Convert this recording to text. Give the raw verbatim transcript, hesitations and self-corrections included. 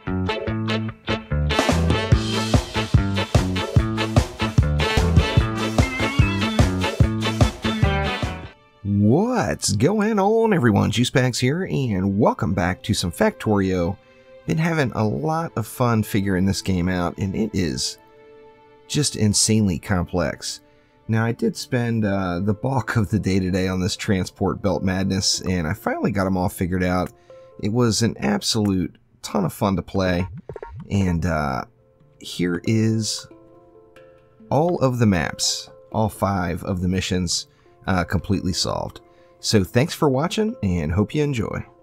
What's going on, everyone? Juicebags here, and welcome back to some Factorio. Been having a lot of fun figuring this game out, and it is just insanely complex. Now, I did spend uh, the bulk of the day today on this transport belt madness, and I finally got them all figured out. It was an absolute ton of fun to play, and uh, here is all of the maps, all five of the missions, Uh, completely solved. So thanks for watching and hope you enjoy.